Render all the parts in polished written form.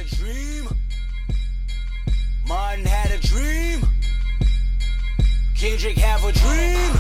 dream. Martin had a dream. Kendrick have a dream.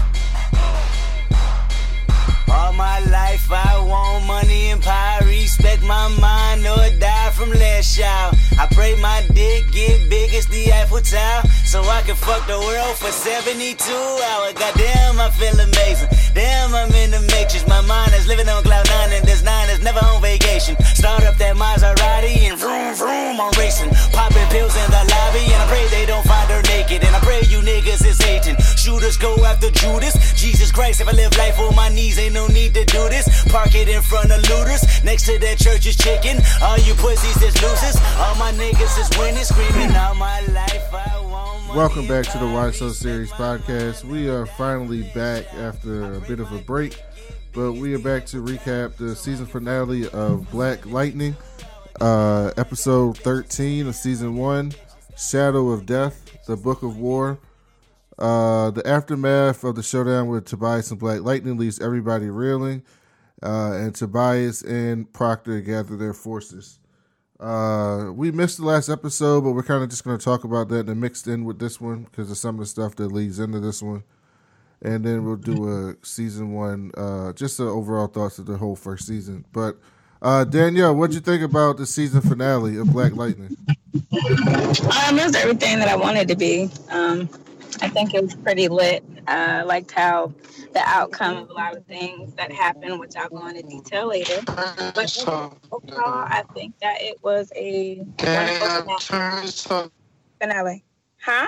All my life I want money and power. Respect my mind or die from last child. I pray my dick get big as the Eiffel Tower, so I can fuck the world for 72 hours. Goddamn, I feel amazing. Damn, I'm in the matrix. My mind is living on cloud nine, and this nine is never on vacation. Start up that Maserati and vroom vroom, I'm racing. Popping pills in the lobby, and I pray they don't find her naked. And I pray you niggas is hating. Shooters go after Judas. Jesus Christ, if I live life on my knees, ain't no need to do this. Park it in front of looters. Next to that church is chicken. All you pussies is losers. All my niggas is winning, screaming all my life. I want money. Welcome back to the Why So Series podcast. We are finally back after a bit of a break, but we are back to recap the season finale of Black Lightning, episode 13 of season 1, Shadow of Death, the Book of War. The aftermath of the showdown with Tobias and Black Lightning leaves everybody reeling, and Tobias and Proctor gather their forces. We missed the last episode, but we're kind of just going to talk about that and mixed in with this one because of some of the stuff that leads into this one. And then we'll do a season 1, just the overall thoughts of the whole first season. But Danielle, what'd you think about the season finale of Black Lightning? It was everything that I wanted to be. I think it was pretty lit. I liked how the outcome of a lot of things that happened, which I'll go into detail later. But overall, I think that it was a wonderful finale. Huh?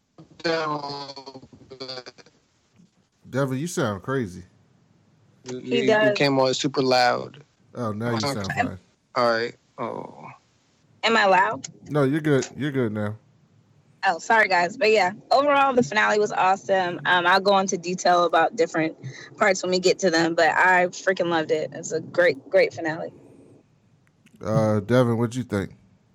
Devin, you sound crazy. You came on super loud. Oh, now you sound fine. All right. Oh. Am I loud? No, you're good. You're good now. Oh, sorry, guys. But yeah, overall, the finale was awesome. I'll go into detail about different parts when we get to them, but I freaking loved it. It's a great, great finale. Devin, what'd you think?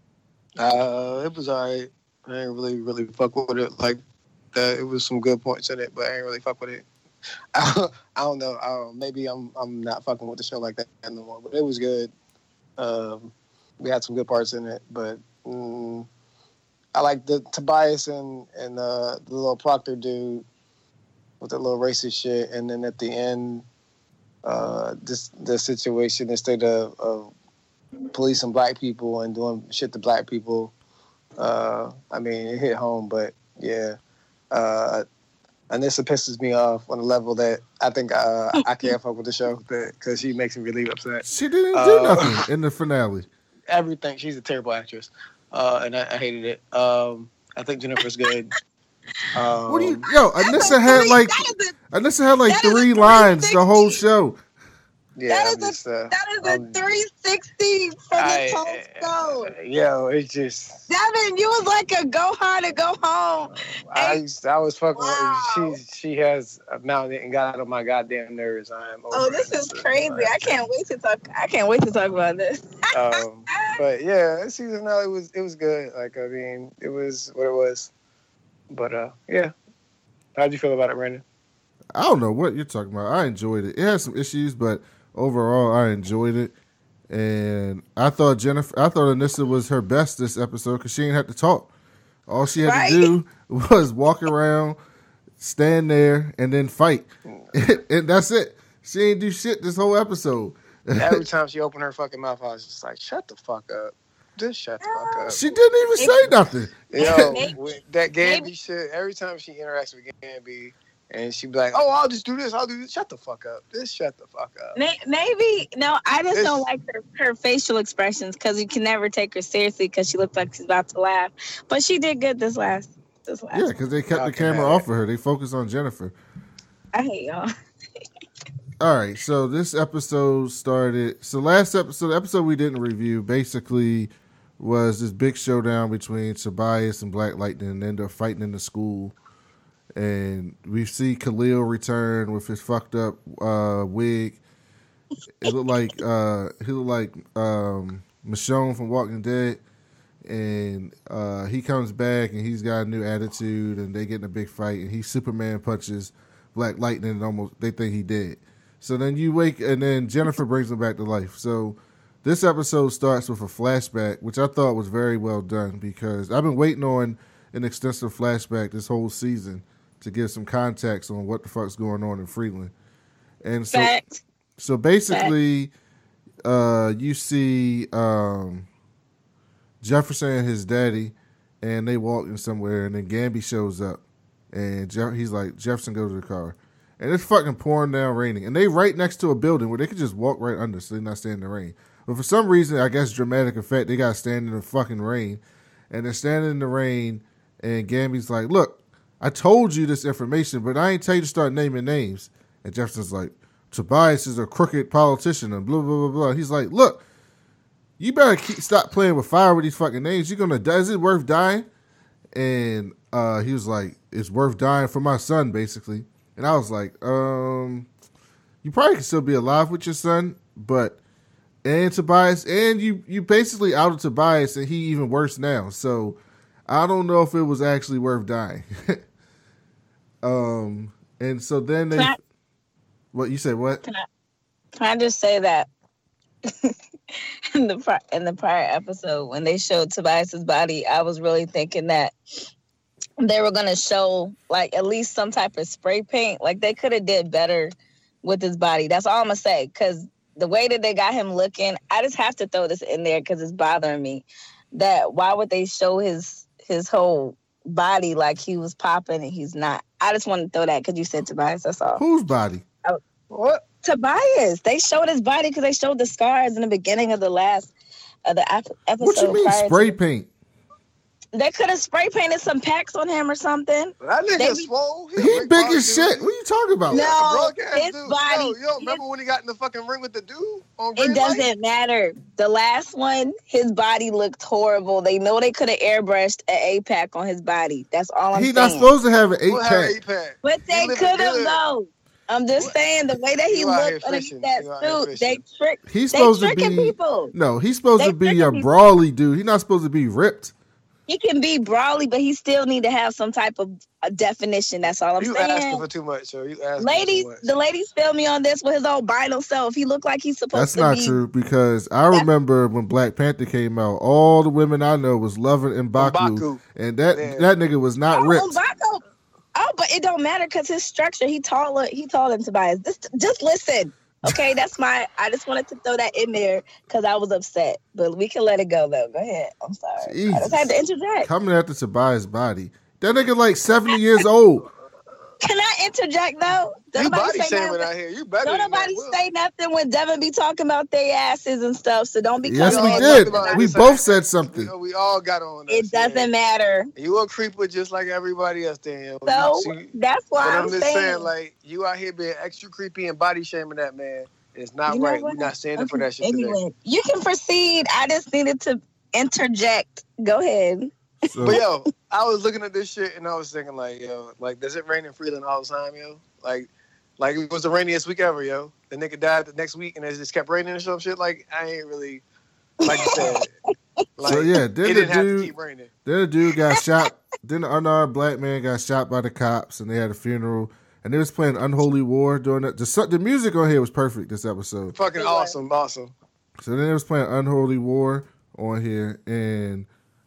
It was all right. I didn't really fuck with it. Like, it was some good points in it, but I didn't really fuck with it. I don't know. Maybe I'm not fucking with the show like that no more, but it was good. We had some good parts in it, but I like the Tobias and the little Proctor dude with the little racist shit, and then at the end, the situation instead of policing black people and doing shit to black people. I mean, it hit home, but yeah, Anissa pisses me off on a level that I think I can't fuck with the show because she makes me really upset. She didn't do nothing in the finale. Everything. She's a terrible actress. And I hated it. I think Jennifer's good. What do you? Anissa had like 3 lines the whole show. Yeah, that is a 360 for this whole show. Yo, it's just Devin, you was like a go hard or go home. I was fucking. Wow. She has mounted and got on my goddamn nerves. I am. This is crazy. I can't wait to talk about this. But yeah, season finale it was good. Like, I mean, it was what it was. But yeah, how'd you feel about it, Brandon? I don't know what you're talking about. I enjoyed it. It had some issues, but overall, I enjoyed it. And I thought Anissa was her best this episode because she didn't have to talk. All she had to do was walk around, stand there, and then fight. And that's it. She didn't do shit this whole episode. Every time she opened her fucking mouth, I was just like, shut the fuck up. Just shut the fuck up. She didn't even say nothing. That Gamby shit, every time she interacts with Gamby, and she'd be like, oh, I'll just do this. Shut the fuck up. Just shut the fuck up. Maybe. No, I just don't like her facial expressions because you can never take her seriously because she looks like she's about to laugh. But she did good this last. Yeah, because they kept the camera off of her. They focused on Jennifer. I hate y'all. All right, so this episode started. So last episode, the episode we didn't review, basically was this big showdown between Tobias and Black Lightning, and ended up fighting in the school. And we see Khalil return with his fucked up wig. It looked like Michonne from Walking Dead. And he comes back and he's got a new attitude, and they get in a big fight, and he Superman punches Black Lightning, and almost they think he dead. So then you wake, and then Jennifer brings him back to life. So This episode starts with a flashback, which I thought was very well done because I've been waiting on an extensive flashback this whole season to give some context on what the fuck's going on in Freeland. And so basically, you see Jefferson and his daddy, and they walking somewhere, and then Gamby shows up, and he's like, Jefferson, go to the car. And it's fucking pouring down, raining. And they right next to a building where they could just walk right under so they're not standing in the rain. But for some reason, I guess dramatic effect, they got to stand in the fucking rain. And they're standing in the rain, and Gamby's like, look, I told you this information, but I ain't tell you to start naming names. And Jefferson's like, Tobias is a crooked politician and blah, blah, blah, blah. He's like, look, you better stop playing with fire with these fucking names. You're going to die. Is it worth dying? And he was like, it's worth dying for my son, basically. And I was like, you probably can still be alive with your son, and Tobias, and you basically outed Tobias, and he even worse now. So I don't know if it was actually worth dying. And so then what you said? What? Can I just say that in the prior episode when they showed Tobias's body, I was really thinking that they were gonna show like at least some type of spray paint. Like they could have did better with his body. That's all I'm gonna say. Because the way that they got him looking, I just have to throw this in there because it's bothering me. That why would they show his whole body like he was popping and he's not? I just want to throw that because you said Tobias. That's all. Whose body? What? Tobias. They showed his body because they showed the scars in the beginning of the episode. What you mean spray paint? They could have spray painted some packs on him or something. That nigga swole. He big as shit. What are you talking about? No, his body. Yo, remember when he got in the fucking ring with the dude? It doesn't matter. The last one, his body looked horrible. They know they could have airbrushed an 8-pack on his body. That's all I'm saying. He's not supposed to have an 8-pack. But they could have, though. I'm just saying the way that he looked underneath that suit, they tricking people. No, he's supposed to be a brawly dude. He's not supposed to be ripped. He can be brawly, but he still need to have some type of a definition. That's all I'm saying. You asking for too much, sir. The ladies feel me on this with his old albino self. He looked like he's supposed to be. That's not true because I remember when Black Panther came out, all the women I know was loving M'Baku, and that nigga was not ripped. M'Baku. Oh, but it don't matter because his structure. He taller than Tobias. Just listen. Okay, I just wanted to throw that in there because I was upset. But we can let it go, though. Go ahead. I'm sorry. Jesus. I just had to interject. Coming after Tobias' body. That nigga like 70 years old. Can I interject, though? You body shaming out here. You better don't nobody say nothing when Devin be talking about their asses and stuff, so don't be Yes, we did. We both said something. You know, we all got on that. It doesn't matter. You a creeper just like everybody else, Danielle. So, that's why I'm just saying, like, you out here being extra creepy and body shaming that man. It's not right. We're not standing for that shit today. You can proceed. I just needed to interject. Go ahead. But yo, I was looking at this shit and I was thinking like, yo, like, does it rain in Freeland all the time, yo? Like it was the rainiest week ever, yo. The nigga died the next week and it just kept raining and some shit. Like, I ain't really, like you said. Like, so yeah, it didn't have to keep raining. Then the dude got shot. Then the unarmed black man got shot by the cops and they had a funeral. And they was playing Unholy War during that. The music on here was perfect this episode. Fucking awesome. So then they was playing Unholy War on here, and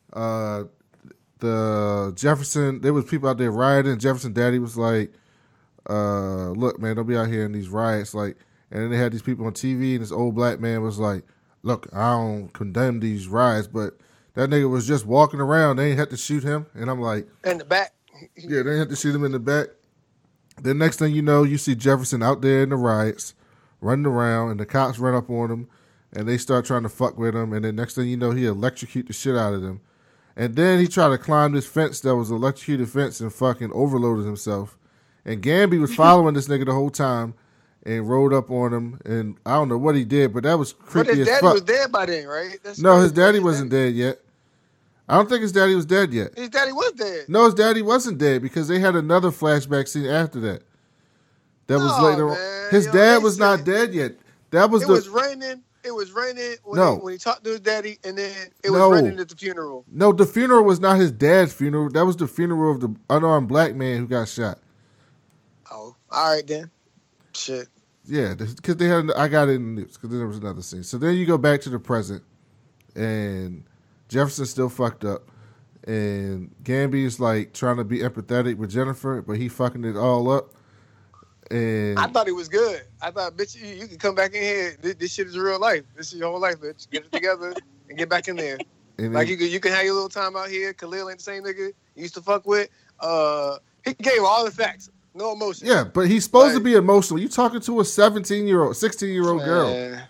the Jefferson, there was people out there rioting. Jefferson daddy was like, look, man, don't be out here in these riots. Like, and then they had these people on TV, and this old black man was like, look, I don't condemn these riots, but that nigga was just walking around. They ain't had to shoot him. And I'm like, in the back. Yeah, they ain't had to shoot him in the back. Then next thing you know, you see Jefferson out there in the riots, running around, and the cops run up on him, and they start trying to fuck with him. And then next thing you know, he electrocute the shit out of them. And then he tried to climb this fence that was an electrocuted fence and fucking overloaded himself. And Gamby was following this nigga the whole time and rode up on him. And I don't know what he did, but that was creepy as fuck. But his daddy was dead by then, right? No, his daddy wasn't dead yet. I don't think his daddy was dead yet. His daddy was dead. No, his daddy wasn't dead because they had another flashback scene after that. That was later on. His dad was not dead yet. That was was raining. It was raining when he talked to his daddy, and then it was raining at the funeral. No, the funeral was not his dad's funeral. That was the funeral of the unarmed black man who got shot. Oh, all right then. Shit. Yeah, because they had. I got it in the news because there was another scene. So then you go back to the present, and Jefferson's still fucked up, and Gamby is like trying to be empathetic with Jennifer, but he fucking it all up. And I thought it was good. I thought, bitch, you can come back in here. This shit is real life. This is your whole life, bitch. Get it together and get back in there. Like you can have your little time out here. Khalil ain't the same nigga you used to fuck with. He gave all the facts. No emotion. Yeah, but he's supposed to be emotional. You talking to a 17-year-old, 16-year-old girl.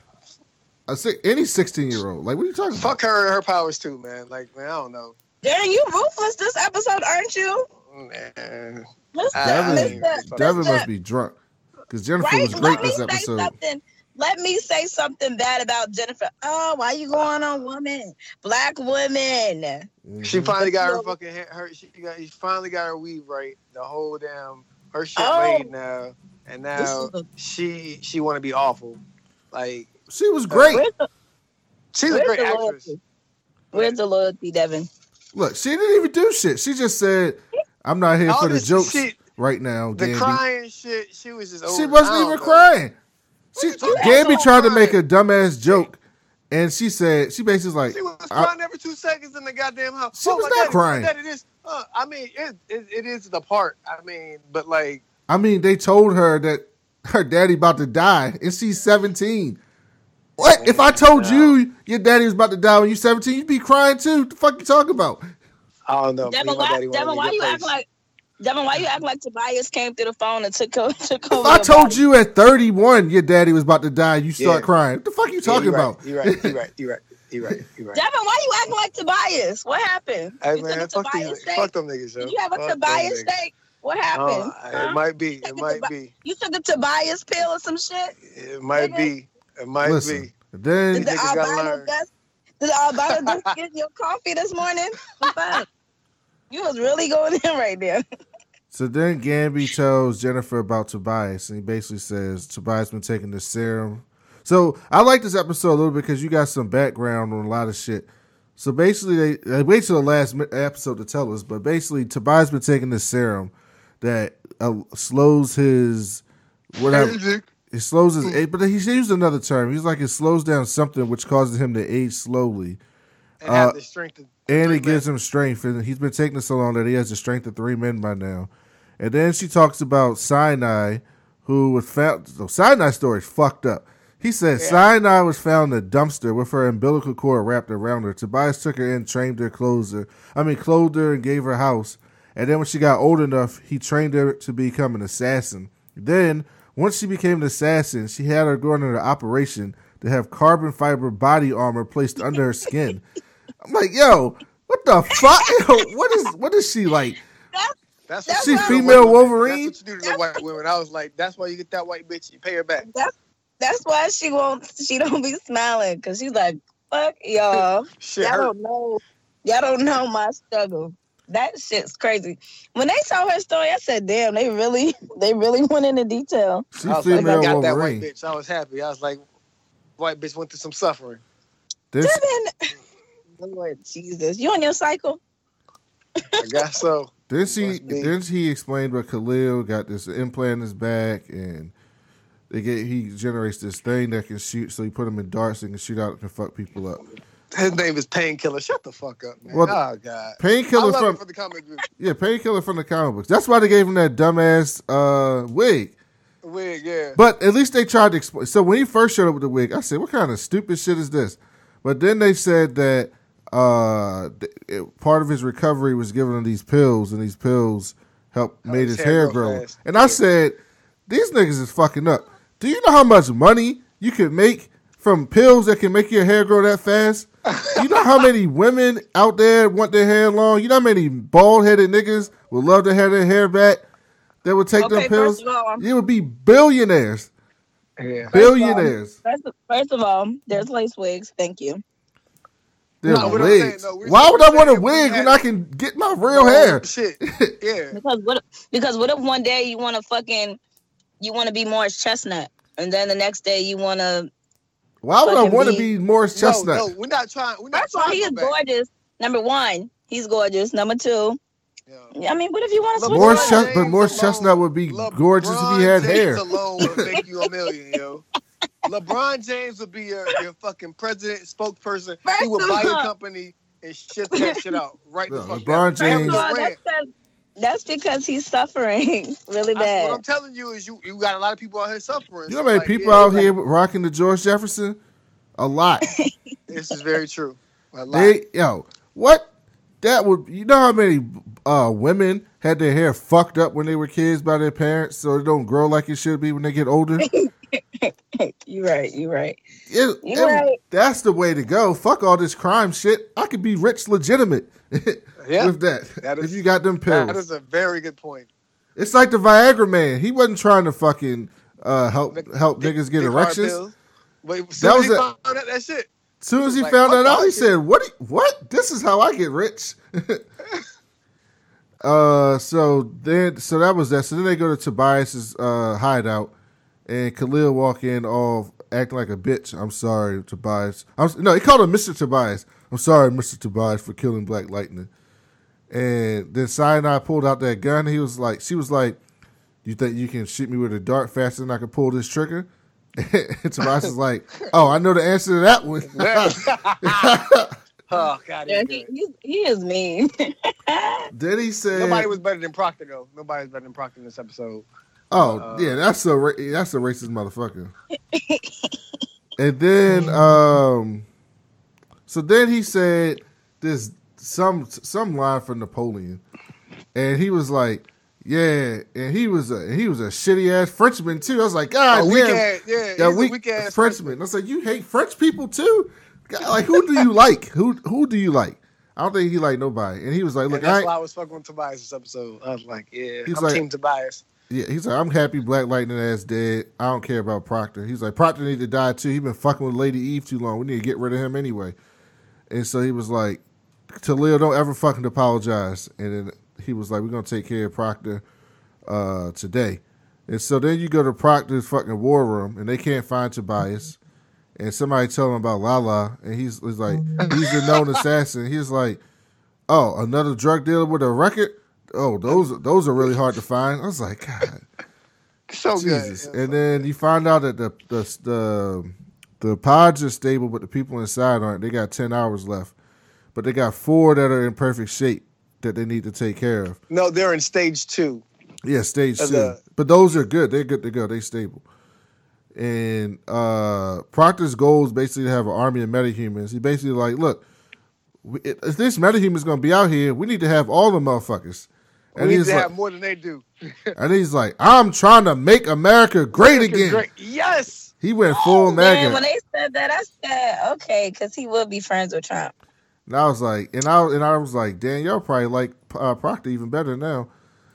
Any 16-year-old. Like, what are you talking about? Fuck her and her powers too, man. Like, man, I don't know. Darren, you ruthless this episode, aren't you? Man. Devin must be drunk. Because Jennifer was great this episode. Let me say something bad about Jennifer. Oh, why you going on women? Black women. Mm-hmm. She finally got her fucking she finally got her weave right. The whole damn her shit made now. And now she want to be awful. Like she was great. She's a great actress. Where's the loyalty, Devin? Look, she didn't even do shit. She just said, I'm not here for the jokes shit, right now. The Gamby. Crying shit, she was just over. She wasn't even crying. Gamby tried to make a dumbass joke, and she basically was like, she was crying every 2 seconds in the goddamn house. She was not crying. It is. I mean, it is the part. I mean, but like, they told her that her daddy about to die, and she's 17. What? If I told you your daddy was about to die when you're 17, you'd be crying too. What the fuck you talking about? I don't know. Devin, why you act like Tobias came through the phone and took over? If I told you at 31 your daddy was about to die, you start crying. What the fuck you talking about? You're right. Devin, why you acting like Tobias? What happened? Hey man, fuck them niggas, yo. Did you have a Tobias steak? What happened? It might be. You took a Tobias pill or some shit? It might be. Listen, then did the albino dust get your coffee this morning? You was really going in right there. So then Gamby tells Jennifer about Tobias, and he basically says Tobias been taking the serum. So I like this episode a little bit because you got some background on a lot of shit. So basically, they wait till the last episode to tell us, but basically Tobias been taking this serum that slows his whatever. It slows his age, but he used another term. He's like it slows down something which causes him to age slowly. And have the strength of and it gives him strength. And he's been taking it so long that he has the strength of 3 men by now. And then she talks about Sinai, who was found. So Sinai's story is fucked up. He said Sinai was found in a dumpster with her umbilical cord wrapped around her. Tobias took her in, clothed her, and gave her a house. And then when she got old enough, he trained her to become an assassin. Then, once she became an assassin, she had her go under an operation to have carbon fiber body armor placed under her skin. I'm like, yo, what the fuck? Yo, what is she like? That's she female Wolverine? That's what you do to the white women. I was like, that's why you get that white bitch. You pay her back. That's why she don't be smiling, because she's like, fuck y'all. Y'all don't know my struggle. That shit's crazy. When they told her story, I said, damn, they really went into detail. She female got Wolverine. That white bitch. I was happy. I was like, white bitch went through some suffering. Devin, Lord Jesus, you on your cycle? I guess so. Then he explained what Khalil got this implant in his back, and he generates this thing that can shoot. So he put him in darts and can shoot out and fuck people up. His name is Painkiller. Shut the fuck up, man. Well, oh God, Painkiller from the comic book. Yeah, Painkiller from the comic books. That's why they gave him that dumbass wig. Yeah. But at least they tried to explain. So when he first showed up with the wig, I said, "What kind of stupid shit is this?" But then they said that part of his recovery was giving him these pills, and these pills made his hair grow. Fast. And I said, "These niggas is fucking up. Do you know how much money you could make from pills that can make your hair grow that fast? You know how many women out there want their hair long? You know how many bald-headed niggas would love to have their hair back that would take them pills? You would be billionaires. Yeah. Billionaires. First of all, there's lace wigs. Thank you. There's wigs. Why would I want a wig when I can get my real hair? Shit. Yeah. Because what if one day you want to be Morris Chestnut, and then the next day you want to. Why would I want to be Morris Chestnut? No, we're not trying. First of all, he is gorgeous. Number one, he's gorgeous. Number two, Yeah. I mean, what if you want to switch? But Morris Chestnut would be gorgeous if he had hair. Alone would make you $1 million, yo. LeBron James would be your fucking president, spokesperson. He would buy your company and shit that shit out right the fuck LeBron James. That's because he's suffering really bad. What I'm telling you is you got a lot of people out here suffering. You know how many people out here rocking the George Jefferson? A lot. This is very true. A lot. What? That would, you know how many women had their hair fucked up when they were kids by their parents so it don't grow like it should be when they get older? You're right. You're right. That's the way to go. Fuck all this crime shit. I could be rich legitimate with that if you got them pills. That is a very good point. It's like the Viagra man. He wasn't trying to fucking help niggas get erections. But as soon as he found out that shit. As soon as he found that out, he said, What? This is how I get rich. So that was that. So then they go to Tobias's hideout, and Khalil walk in all acting like a bitch. I'm sorry, Tobias. No, he called him Mr. Tobias. I'm sorry, Mr. Tobias, for killing Black Lightning. And then Sinai pulled out that gun. She was like, you think you can shoot me with a dart faster than I can pull this trigger? And Tobias is like, oh, I know the answer to that one. Oh, God. He is mean. Then he said... Nobody was better than Proctor, though. Nobody was better than Proctor in this episode. Oh, yeah, that's a racist motherfucker. And then, so then he said this some line from Napoleon. And he was like, yeah, and he was a shitty ass Frenchman too. I was like, God damn, weak ass Frenchman. I was like, you hate French people too? Like, who do you like? Who do you like? I don't think he liked nobody. And he was like, look, that's why I was fucking with Tobias this episode. I was like, I'm Team Tobias. Yeah, he's like, I'm happy Black Lightning ass dead. I don't care about Proctor. He's like, Proctor need to die too. He been fucking with Lady Eve too long. We need to get rid of him anyway. And so he was like, Talil, don't ever fucking apologize. And then he was like, we're going to take care of Proctor today. And so then you go to Proctor's fucking war room, and they can't find Tobias. And somebody tell him about Lala, and he's like, he's a known assassin. He's like, oh, another drug dealer with a record? Oh, those are really hard to find. I was like, God. So Jesus. good. And then you find out that the pods are stable, but the people inside aren't. They got 10 hours left. But they got 4 that are in perfect shape that they need to take care of. No, they're in stage 2. Yeah, stage 2. But those are good. They're good to go. They're stable. And Proctor's goal is basically to have an army of metahumans. He basically like, look, if this metahuman is going to be out here, we need to have all the motherfuckers. And we need to have more than they do. And he's like, I'm trying to make America great again. Great. Yes. He went full MAGA. When they said that, I said, okay, because he would be friends with Trump. And I was like, I was like, Dan, y'all probably like Proctor even better now.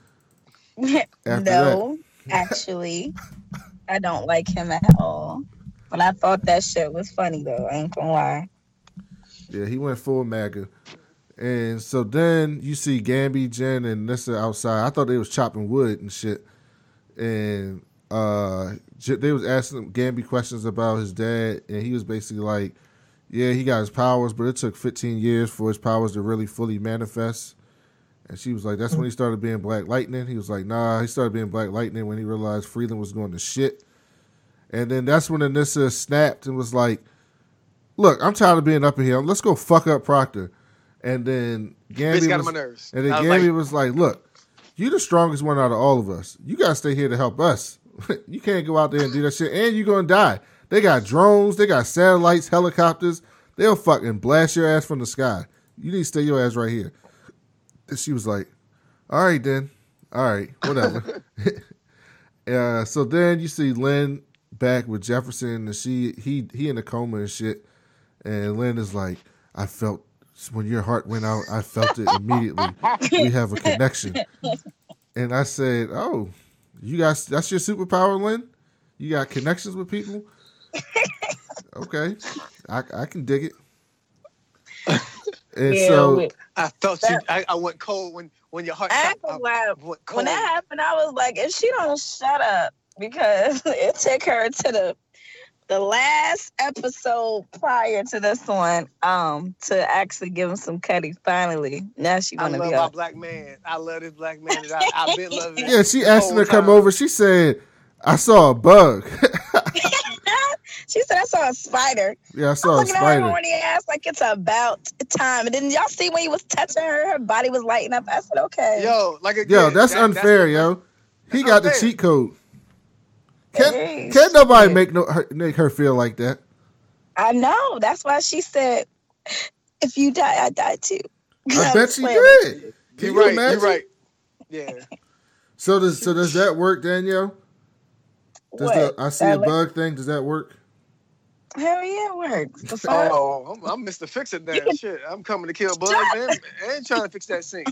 No, actually, I don't like him at all. But I thought that shit was funny though. I ain't gonna lie. Yeah, he went full MAGA. And so then you see Gamby, Jen, and Anissa outside. I thought they was chopping wood and shit. And they was asking Gamby questions about his dad, and he was basically like, yeah, he got his powers, but it took 15 years for his powers to really fully manifest. And she was like, that's when he started being Black Lightning. He was like, nah, he started being Black Lightning when he realized Freeland was going to shit. And then that's when Anissa snapped and was like, look, I'm tired of being up in here. Let's go fuck up Proctor. And then Gamby got on my nerves. And then Gamby was like, look, you the strongest one out of all of us. You got to stay here to help us. You can't go out there and do that shit, and you're going to die. They got drones. They got satellites, helicopters. They'll fucking blast your ass from the sky. You need to stay your ass right here. And she was like, all right, then. All right, whatever. So then you see Lynn back with Jefferson, and he in a coma and shit. And Lynn is like, I felt, when your heart went out, I felt it immediately. We have a connection. And I said, oh, you guys, that's your superpower, Lynn? You got connections with people? Okay. I can dig it. And so I felt I went cold when your heart went cold. When that happened, I was like, if she don't shut up, because it took her to the last episode prior to this one, to actually give him some cutty finally. Now she I wanna love be my up. black man. I love this black man that I've been loving. Yeah, she this asked him whole to come time. over. She said, "I saw a bug." She said I saw a spider. Yeah, I saw a Looking at her spider. horny ass like it's about time. And then y'all see when he was touching her, her body was lighting up. I said, okay. Yo, like again, Yo, that's unfair, the- yo. He that's got the unfair. cheat code. Hey, Can't nobody shit. make her feel like that. I know. That's why she said, if you die, I die too. I bet she playing did. Can You're you right. imagine? You're right. Yeah. So does that work, Danielle? Does What? I see a bug thing? Does that work? Hell yeah, it works. The fuck? Oh, I'm Mr. Fix It then. Shit, I'm coming to kill bugs and trying to fix that sink.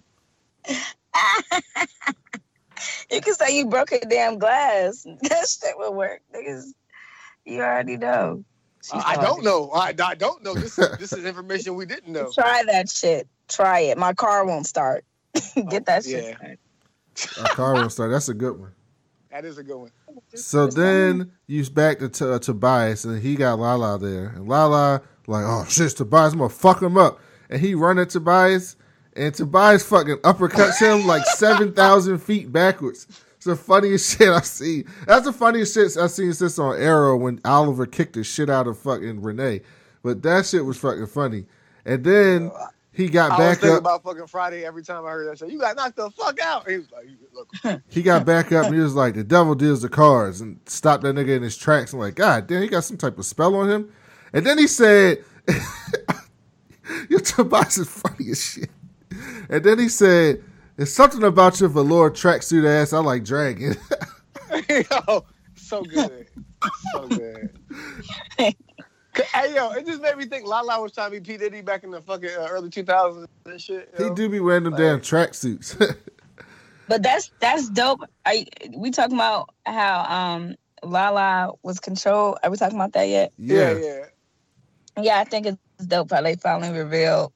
You can say you broke a damn glass. That shit will work. Niggas, you already know. I don't know. I don't know. This is information we didn't know. Try that shit. Try it. My car won't start. Get that shit Yeah. started. A car will start. That's a good one. That is a good one. So then you back to Tobias, and he got Lala there, and Lala like, oh shit, Tobias, I'm gonna fuck him up, and he run at Tobias, and Tobias fucking uppercuts him like 7,000 feet backwards. It's the funniest shit I've seen. That's the funniest shit I've seen since on Arrow when Oliver kicked the shit out of fucking Renee. But that shit was fucking funny. And then he got I was back thinking up. about fucking Friday every time I heard that shit. You got knocked the fuck out. He was like, look. He got back up and he was like, the devil deals the cards, and stopped that nigga in his tracks. I'm like, God damn, he got some type of spell on him. And then he said, your Tobias is funny as shit. And then he said, there's something about your velour tracksuit ass I like dragging. Yo, so good. So good. Hey, yo, it just made me think Lala was trying to be P. Diddy back in the fucking early 2000s and shit. He do be wearing them damn tracksuits. But that's dope. We talking about how Lala was controlled. Are we talking about that yet? Yeah. Yeah, I think it's dope how they finally revealed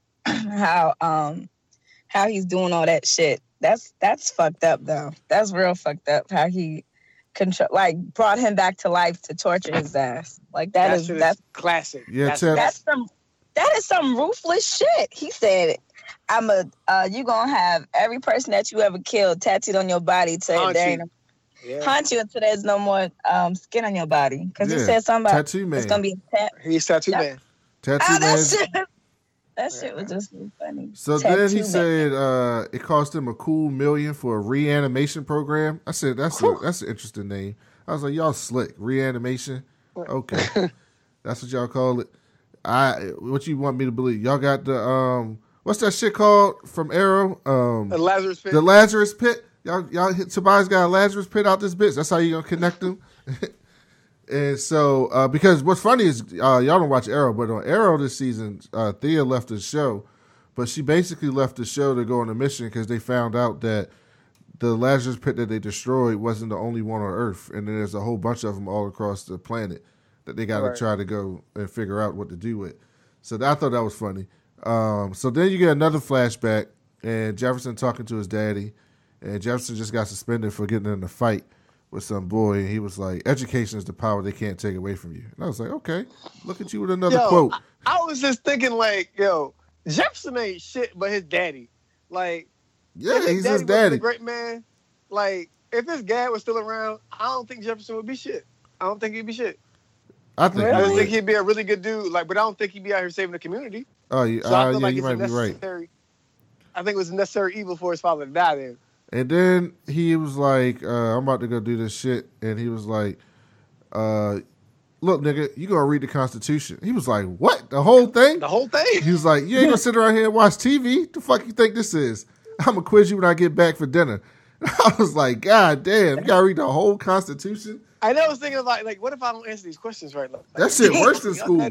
how he's doing all that shit. That's fucked up though. That's real fucked up how he brought him back to life to torture his ass. Like that's classic. Yeah, that is some ruthless shit. He said, you gonna have every person that you ever killed tattooed on your body haunt you until there's no more skin on your body. Because he said something about Tattoo Man. it's gonna be a He's Tattoo Man. Tattoo Man. That shit was just really funny. So then he said it cost him $2 million for a reanimation program. I said that's an interesting name. I was like, y'all slick. Reanimation. Okay. That's what y'all call it. What you want me to believe? Y'all got the what's that shit called from Arrow? The Lazarus Pit. The Lazarus Pit. Y'all Tobias got a Lazarus Pit out this bitch. That's how you gonna connect them. And so, because what's funny is y'all don't watch Arrow, but on Arrow this season, Thea left the show, but she basically left the show to go on a mission because they found out that the Lazarus Pit that they destroyed wasn't the only one on Earth, and then there's a whole bunch of them all across the planet that they got to try to go and figure out what to do with. So I thought that was funny. So then you get another flashback, and Jefferson talking to his daddy, and Jefferson just got suspended for getting in a fight with some boy, and he was like, education is the power they can't take away from you. And I was like, okay, look at you with another quote. I was just thinking like, Jefferson ain't shit but his daddy. Like, yeah, he's his daddy. A great man. Like, if his dad was still around, I don't think Jefferson would be shit. I don't think he'd be shit. I think I just think he'd be a really good dude. Like, but I don't think he'd be out here saving the community. Oh, yeah, so I feel like you might be right. I think it was a necessary evil for his father to die there. And then he was like, I'm about to go do this shit. And he was like, look, nigga, you gonna read the Constitution. He was like, what? The whole thing? The whole thing? He was like, you ain't gonna sit around here and watch TV? The fuck you think this is? I'm gonna quiz you when I get back for dinner. And I was like, God damn, you gotta read the whole Constitution? I know I was thinking about, like, what if I don't answer these questions right? Like, that shit worse than school.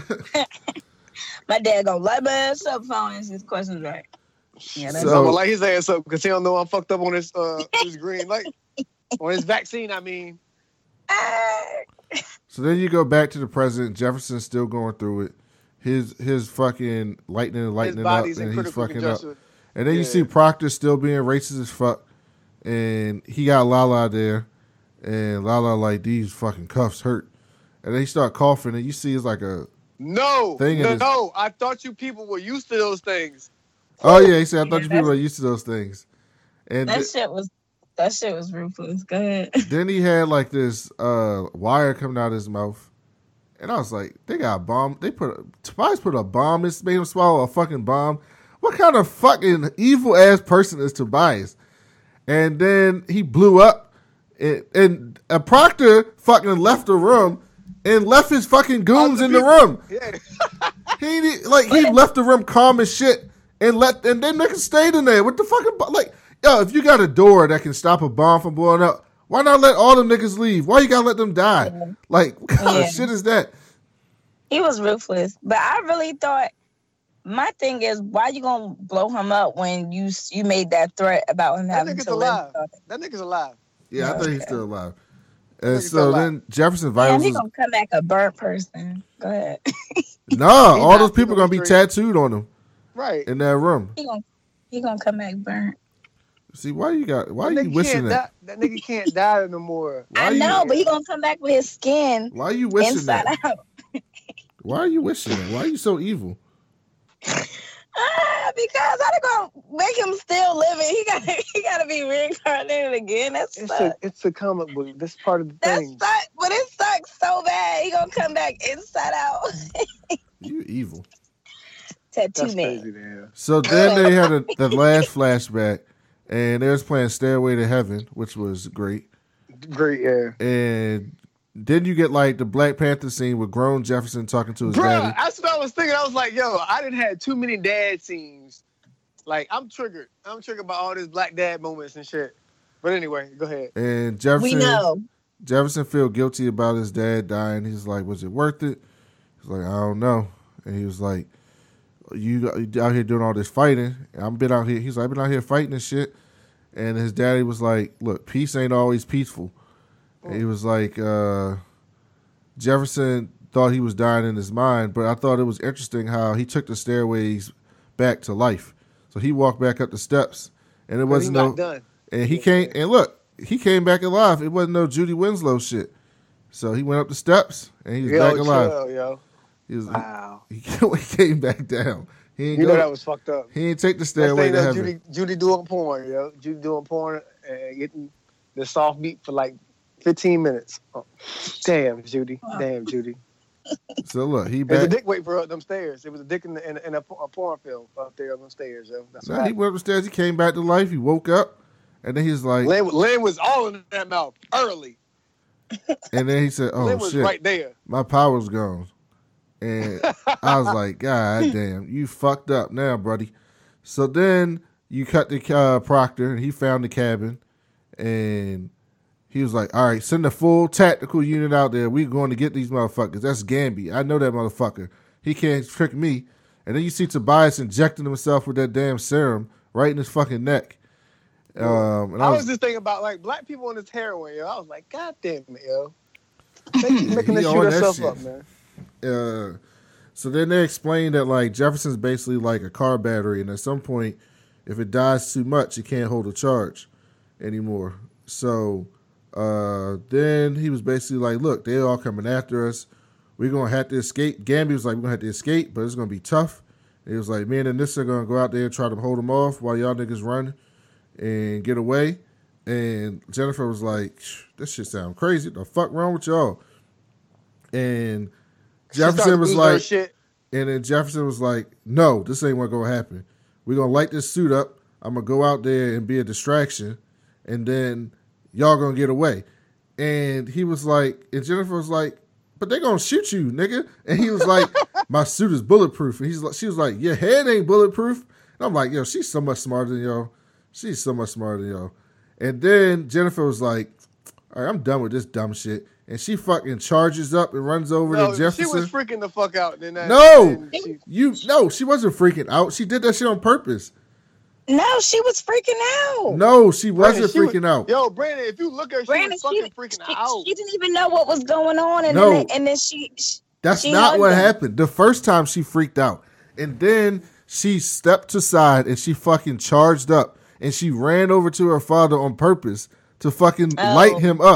My dad gonna light my ass up if I don't answer these questions right. Yeah, that's so, like his ass up because he don't know I'm fucked up on his green light. On his vaccine, I mean. So then you go back to the president. Jefferson's still going through it. His fucking lightning up, and he's fucking up. And then you see Proctor still being racist as fuck, and he got Lala there, and Lala like, these fucking cuffs hurt. And then he start coughing, and you see it's like a No, thing in his... no. I thought you people were used to those things. Oh yeah, he said I thought you people were used to those things. And that shit was ruthless. Go ahead. Then he had like this wire coming out of his mouth, and I was like, they got a bomb. Tobias put a bomb. This made him swallow a fucking bomb. What kind of fucking evil ass person is Tobias? And then he blew up, and a Proctor fucking left the room and left his fucking goons in the room. Yeah. he left the room calm as shit, and then niggas stayed in there with the fucking like. Yo, if you got a door that can stop a bomb from blowing up, why not let all them niggas leave? Why you gotta let them die? Yeah. Like, what kind of shit is that? He was ruthless. But I really thought, my thing is, why you gonna blow him up when you made that threat about him having to live? That nigga's alive. Yeah, I think he's still alive. And so then Jefferson Vitals he gonna come back a burnt person. Go ahead. Nah, all those people gonna be tattooed on him. Right. In that room. He gonna come back burnt. See, why are you wishing that? That nigga can't die no more. I know, but he gonna come back with his skin. Why are you wishing inside that? Out. Why are you wishing that? Why are you so evil? Because I'm gonna make him still living. He gotta be reincarnated again. It's a comic book. That's part of the thing. But it sucks so bad. He gonna come back inside out. You evil. Tattoo man. Crazy, damn. So then they had the last flashback, and they was playing Stairway to Heaven, which was great. Great, yeah. And then you get like the Black Panther scene with grown Jefferson talking to his daddy. That's what I was thinking. I was like, yo, I didn't have too many dad scenes. Like, I'm triggered. I'm triggered by all these black dad moments and shit. But anyway, go ahead. And Jefferson, we know. Jefferson feel guilty about his dad dying. He's like, was it worth it? He's like, I don't know. And he was like, you out here doing all this fighting. I've been out here. He's like, I've been out here fighting and shit. And his daddy was like, look, peace ain't always peaceful. And he was like, Jefferson thought he was dying in his mind, but I thought it was interesting how he took the stairways back to life. So he walked back up the steps, and it wasn't done. And he came, and look, he came back alive. It wasn't no Judy Winslow shit. So he went up the steps, and he was back alive. Chill, yo. Wow. He came back down. He ain't that was fucked up. He ain't take the stairway to heaven. Judy doing porn, yo. Judy doing porn and getting the soft beat for like 15 minutes. Oh, damn, Judy. Damn, Judy. So look, he back. There's a dick waiting for her up them stairs. It was a dick in a porn film up there on them stairs, yo. He went up the stairs. He came back to life. He woke up, and then he's like, Lynn was all in that mouth early. And then he said, "Oh Lynn was shit, right there. My power's gone." And I was like, God damn, you fucked up now, buddy. So then you cut the Proctor, and he found the cabin, and he was like, all right, send a full tactical unit out there. We're going to get these motherfuckers. That's Gamby. I know that motherfucker. He can't trick me. And then you see Tobias injecting himself with that damn serum right in his fucking neck. And I was just thinking about, like, black people on this heroin, yo. I was like, God damn it, yo. They keep making this shoot herself up, man. So then they explained that like Jefferson's basically like a car battery, and at some point, if it dies too much, it can't hold a charge anymore. So then he was basically like, look, they're all coming after us. We're gonna have to escape. Gamby was like, we're gonna have to escape, but it's gonna be tough. And he was like, me and Anissa are gonna go out there and try to hold them off while y'all niggas run and get away. And Jennifer was like, this shit sound crazy. The fuck wrong with y'all? And Jefferson was like, and then Jefferson was like, no, this ain't what gonna happen. We're gonna light this suit up. I'm gonna go out there and be a distraction, and then y'all gonna get away. And he was like, and Jennifer was like, but they gonna shoot you, nigga. And he was like, my suit is bulletproof. And she was like, your head ain't bulletproof. And I'm like, yo, she's so much smarter than y'all. She's so much smarter than y'all. And then Jennifer was like, all right, I'm done with this dumb shit. And she fucking charges up and runs over to Jefferson. She was freaking the fuck out. She wasn't freaking out. She did that shit on purpose. No, she was freaking out. No, she wasn't freaking out. Yo, Brandon, if you look at her, she was fucking freaking out. She didn't even know what was going on. And then she That's not what happened. The first time she freaked out. And then she stepped aside and she fucking charged up. And she ran over to her father on purpose to fucking light him up.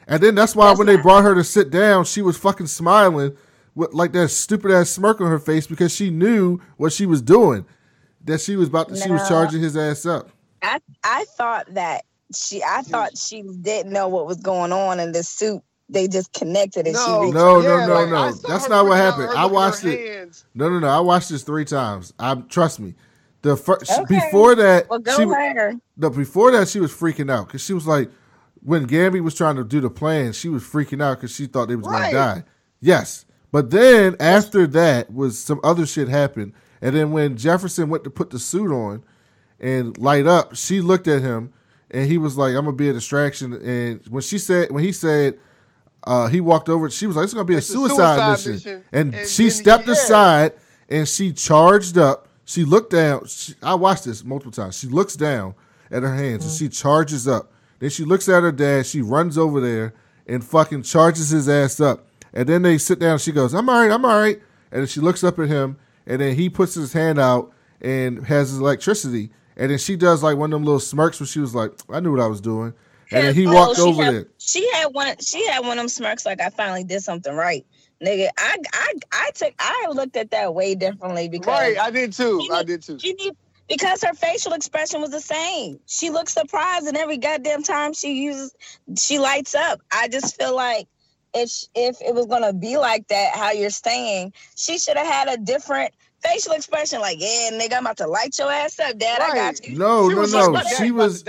And then that's why when they brought her to sit down, she was fucking smiling with like that stupid ass smirk on her face because she knew what she was doing. That she was she was charging his ass up. I thought that she didn't know what was going on in this suit. They just connected it. No. That's not what happened. I watched it. No. I watched this 3 times. Trust me. Before that, before that, she was freaking out because she was like, when Gamby was trying to do the plan, she was freaking out because she thought they was gonna die. Yes, but then after that was some other shit happened, and then when Jefferson went to put the suit on and light up, she looked at him and he was like, "I'm gonna be a distraction." And when he said. He walked over. She was like, "It's gonna be a suicide mission." And she stepped aside and she charged up. She looked down. I watched this multiple times. She looks down at her hands and she charges up. Then she looks at her dad. She runs over there and fucking charges his ass up. And then they sit down. She goes, I'm all right. And then she looks up at him. And then he puts his hand out and has his electricity. And then she does like one of them little smirks where she was like, I knew what I was doing. And then he walked over there. She had one of them smirks like I finally did something right. Nigga, I looked at that way differently because I did too. Because her facial expression was the same. She looks surprised, and every goddamn time she lights up. I just feel like if it was gonna be like that, how you're saying, she should have had a different facial expression. Like, yeah, nigga, I'm about to light your ass up, Dad. I got you. No. She was.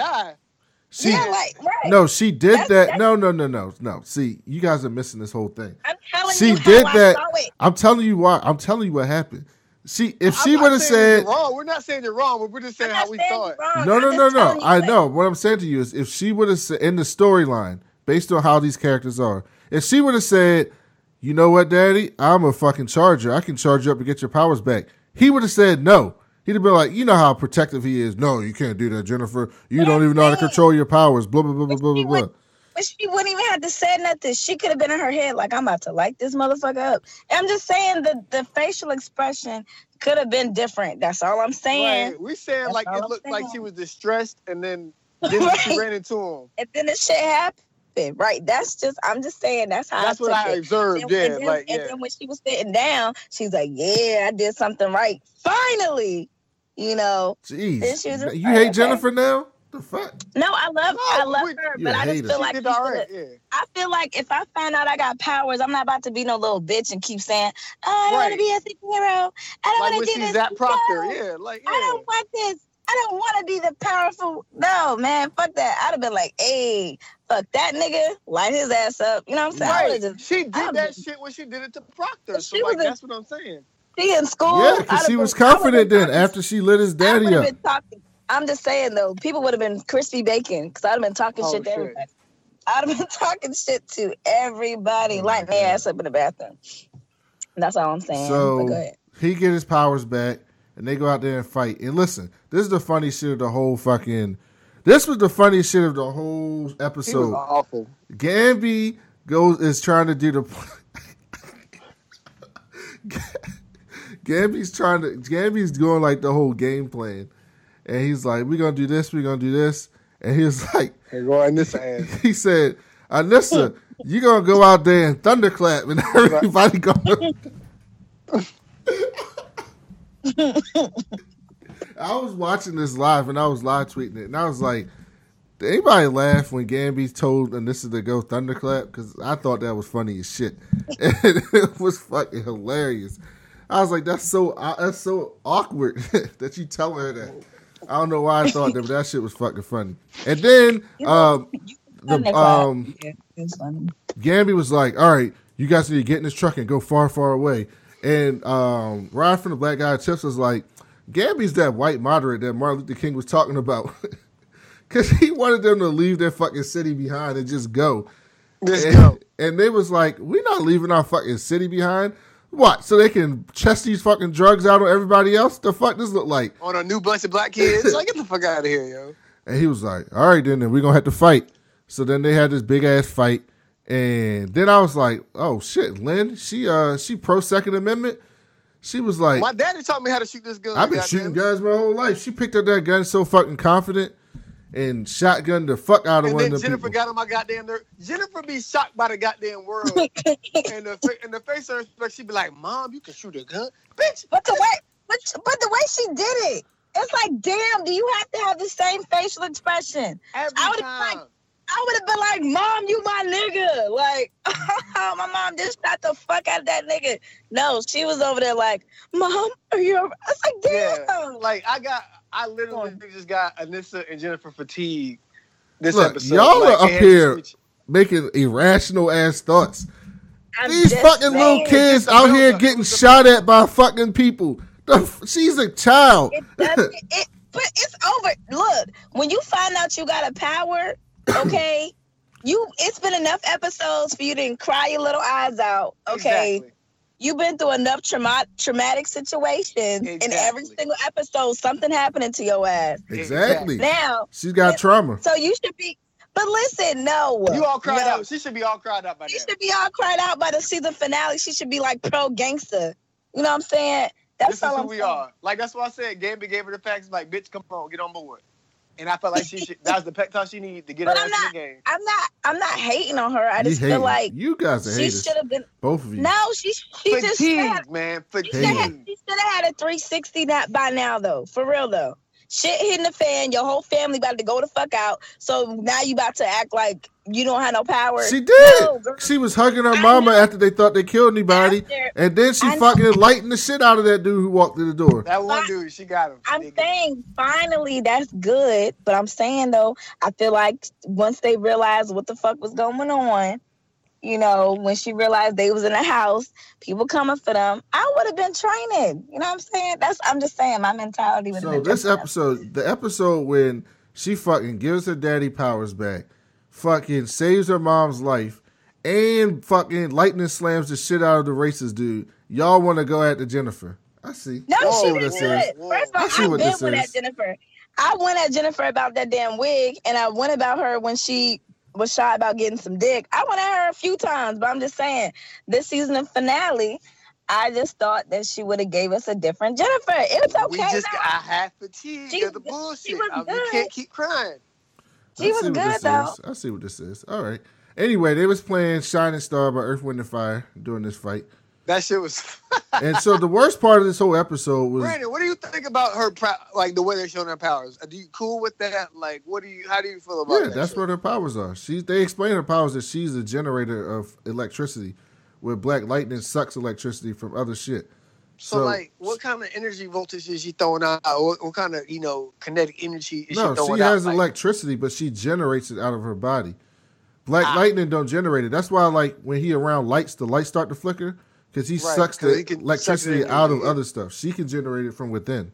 No, she did that. No. See, you guys are missing this whole thing. I'm telling she you did how that. I saw it. I'm telling you why. I'm telling you what happened. If she would have said wrong, we're not saying you're wrong, but we're just saying how we saw it. No. I know. What I'm saying to you is if she would have said in the storyline, based on how these characters are, if she would have said, you know what, Daddy, I'm a fucking charger. I can charge you up to get your powers back. He would have said no. He'd have been like, you know how protective he is. No, you can't do that, Jennifer. You don't even know how to control your powers. Blah, blah, blah, blah, blah, blah. But she wouldn't even have to say nothing. She could have been in her head like, I'm about to light this motherfucker up. And I'm just saying the facial expression could have been different. That's all I'm saying. Right. We're saying like it looked like she was distressed and then she ran into him. And then the shit happened. Right. I'm just saying that's how that's what I observed. And then when she was sitting down, she's like, yeah, I did something right. Finally. You know. Jeez. You hate Jennifer now? The fuck? No, I love her, but I just feel like I feel like if I find out I got powers, I'm not about to be no little bitch and keep saying, "Oh, I don't want to be a superhero. I don't want to do this." That Proctor, I don't want this. I don't want to be the powerful. No, man, fuck that. I'd have been like, "Hey, fuck that nigga, light his ass up." You know what I'm saying? Right. She did that shit when she did it to Proctor. So that's what I'm saying. She in school. Yeah, because she was confident then after she lit his daddy up. I'm just saying, though, people would have been crispy bacon because I'd have been talking shit to everybody. I'd have been talking shit to everybody, lighting their ass up in the bathroom. That's all I'm saying. So go ahead. He get his powers back, and they go out there and fight. And listen, this is the funny shit of the whole fucking... This was the funniest shit of the whole episode. It was awful. Gamby is trying to do the... Gamby's going like the whole game plan. And he's like, we're going to do this, we're going to do this. And he was like... Hey, go Anissa ass. He said, Anissa, you're going to go out there and thunderclap and everybody going I was watching this live and I was live tweeting it. And I was like, did anybody laugh when Gamby told Anissa to go thunderclap? Because I thought that was funny as shit. And it was fucking hilarious. I was like, that's so awkward that you tell her that. I don't know why I thought that, but that shit was fucking funny. And then Gamby was like, all right, you guys need to get in this truck and go far, far away. And Ryan from the Black Guy Tips was like, Gamby's that white moderate that Martin Luther King was talking about. Because he wanted them to leave their fucking city behind and just go. And they was like, we're not leaving our fucking city behind. What? So they can chest these fucking drugs out on everybody else? The fuck this look like? On a new bunch of black kids? Like, get the fuck out of here, yo. And he was like, all right, then we're going to have to fight. So then they had this big-ass fight. And then I was like, oh, shit, Lynn, she pro-Second Amendment? She was like... My daddy taught me how to shoot this gun. I've been shooting guns my whole life. She picked up that gun so fucking confident. and shotgunned the fuck out of and one of then the Jennifer people. got on my goddamn nerve. Jennifer be shocked by the goddamn world. and the face of respect, she be like, "Mom, you can shoot a gun, bitch." But the way she did it, it's like, damn. Do you have to have the same facial expression? Every time. I would have been like, "Mom, you my nigga." Like, my mom just shot the fuck out of that nigga. No, she was over there like, "Mom, are you?" I was like, "Damn." Yeah. Like I literally just got Anissa and Jennifer fatigue this Look, episode. y'all like, are up here making irrational ass thoughts. These fucking little kids out here getting shot at by fucking people. She's a child. But it's over. Look, when you find out you got a power, okay, it's been enough episodes for you to cry your little eyes out, okay? Exactly. You've been through enough traumatic situations in every single episode, something happening to your ass. Exactly. Now, she's got trauma. So you should be, but listen, no. You all cried out. She should be all cried out by that. She should be all cried out by the season finale. She should be like pro gangster. You know what I'm saying? This is who we are. Like, that's why I said Gambit gave her the facts. Like, bitch, come on, get on board. And I felt like that was the pep talk she needed to get her into the game. I'm not hating on her. I just feel like you guys are haters. She should have been both of you. No, she just had, man. She should have had a 360 by now, though. For real, though. Shit hitting the fan. Your whole family about to go the fuck out. So now you about to act like you don't have no power. She did. No, she was hugging her mama after they thought they killed anybody. And then she fucking lightened the shit out of that dude who walked through the door. That one dude, she got him. I'm saying finally that's good. But I'm saying, though, I feel like once they realized what the fuck was going on, you know, when she realized they was in the house, people coming for them, I would have been training. You know what I'm saying? I'm just saying my mentality would have been. So this episode, the episode when she fucking gives her daddy powers back, fucking saves her mom's life, and fucking lightning slams the shit out of the racist dude. Y'all want to go after Jennifer? I see. No, she did good. First of all, I've been with that Jennifer. I went at Jennifer about that damn wig, and I went about her when she was shy about getting some dick. I went at her a few times, but I'm just saying, this season of finale, I just thought that she would have gave us a different Jennifer. It was okay. I had fatigue of the bullshit. We can't keep crying. She was good, though. I see what this is. All right. Anyway, they was playing Shining Star by Earth, Wind, and Fire during this fight. That shit was... And so the worst part of this whole episode was... Brandon, what do you think about her, like, the way they're showing her powers? Are you cool with that? Like, how do you feel about that? Yeah, that's what her powers are. They explain her powers that she's a generator of electricity, where Black Lightning sucks electricity from other shit. So like, what kind of energy voltage is she throwing out? What kind of, kinetic energy is she throwing out? No, she has electricity, but she generates it out of her body. Black Lightning don't generate it. That's why, like, when he around lights, the lights start to flicker. Because he sucks the electricity out of other stuff. She can generate it from within.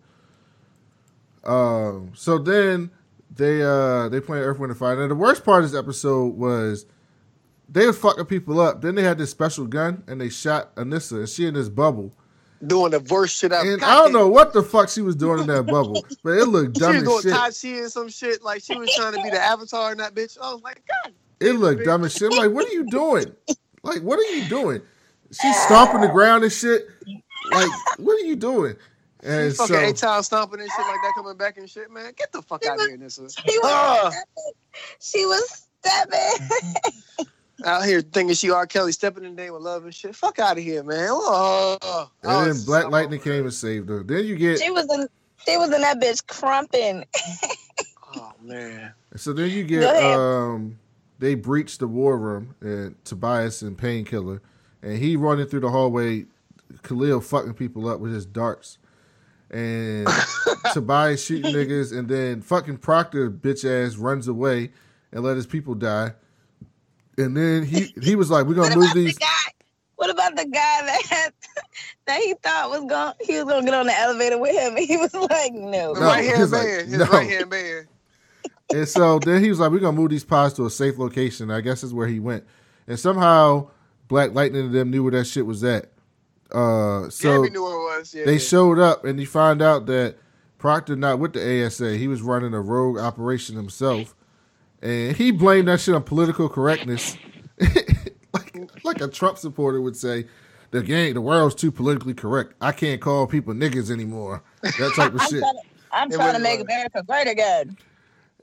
So then they play Earth, Wind, and Fire. And the worst part of this episode was they was fucking people up. Then they had this special gun and they shot Anissa and she in this bubble. Doing the worst shit out. And I don't know what the fuck she was doing in that bubble. But it looked dumb as shit. She was doing Tai Chi and some shit. Like she was trying to be the Avatar in that bitch. I was like, God. It looked dumb as shit. I'm like, what are you doing? Like, what are you doing? She's stomping the ground and shit. Like, what are you doing? And fucking A-Town stomping and shit like that, coming back and shit, man. Get the fuck out of here, Nissa. She was stepping. Out here thinking she R. Kelly stepping in the name of love and shit. Fuck out of here, man. And then Black Lightning came and saved her. Then you get... She was in that bitch crumping. Oh, man. So then you get... they breach the war room, and Tobias and Painkiller. And he running through the hallway, Khalil fucking people up with his darts. And Tobias shooting niggas, and then fucking Proctor, bitch ass, runs away and let his people die. And then he was like, we're going to move these. What about the guy that he thought was going to get on the elevator with him? And he was like, no. Right-hand man. His right-hand man. And so then he was like, we're going to move these pods to a safe location. I guess is where he went. And somehow Black Lightning and them knew where that shit was at. So Gabby knew where it was. Yeah, they showed up and you find out that Proctor not with the ASA. He was running a rogue operation himself. And he blamed that shit on political correctness. like a Trump supporter would say, the world's too politically correct. I can't call people niggas anymore. That type of shit. I'm trying to make America great again.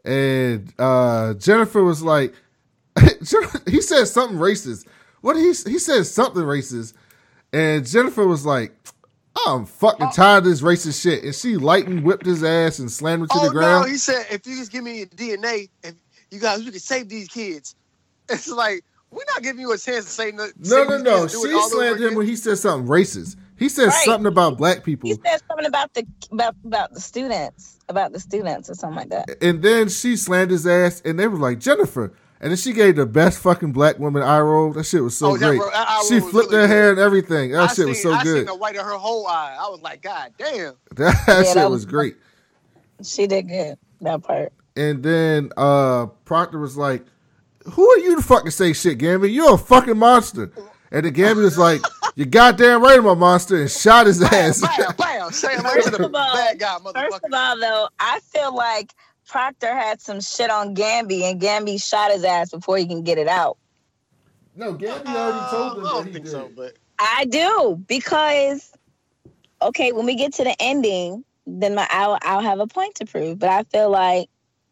And Jennifer was like, he said something racist. What he said something racist, and Jennifer was like, I'm fucking tired of this racist shit. And she lightning whipped his ass and slammed him to the ground. No, he said, if you just give me your DNA, if you guys, we can save these kids. It's like, we're not giving you a chance to say no. No. She slammed him when he said something racist. He said something about black people. He said something about the students, or something like that. And then she slammed his ass, and they were like, Jennifer. And then she gave the best fucking black woman eye roll. That shit was so great. She flipped her hair and everything. That shit was so good. I seen the white of her whole eye. I was like, God damn. That shit was great. She did good, that part. And then Proctor was like, who are you to fucking say shit, Gamby? You're a fucking monster. And then Gamby was like, you goddamn right I'm a monster, and shot his ass. Bam. First of all, though, I feel like Proctor had some shit on Gamby, and Gamby shot his ass before he can get it out. No, Gamby already told him. I don't think so, but I do, because when we get to the ending, then I'll have a point to prove. But I feel like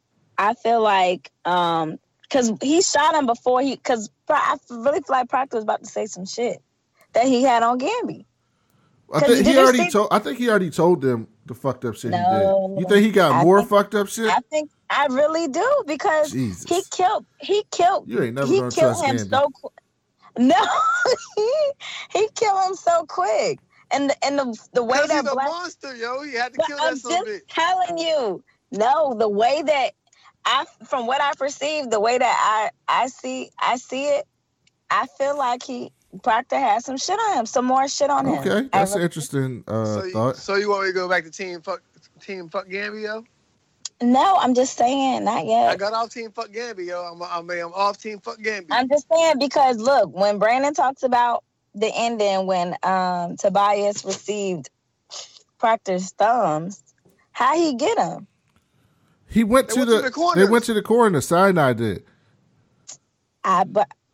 because he shot him before because I really feel like Proctor was about to say some shit that he had on Gamby. I think he already told them the fucked up shit he did. You think he got more fucked up shit? I really do, because Jesus. he killed You ain't never gonna trust him Gamby. so quick. No, he killed him so quick. And the way that he's a monster, yo. He had to kill that son of a bitch. I'm just telling you. No, the way that from what I perceive, the way that I see it, I feel like Proctor has some shit on him, some more shit on him. Okay, that's an interesting thought. So you want me to go back to Team Fuck Gamby, yo? No, I'm just saying, not yet. I got off Team Fuck Gamby, yo. I'm off Team Fuck Gamby. I'm just saying, because look, when Brandon talks about the ending when Tobias received Proctor's thumbs, how he get him? He went to the corner. They went to the corner. Sinai did. I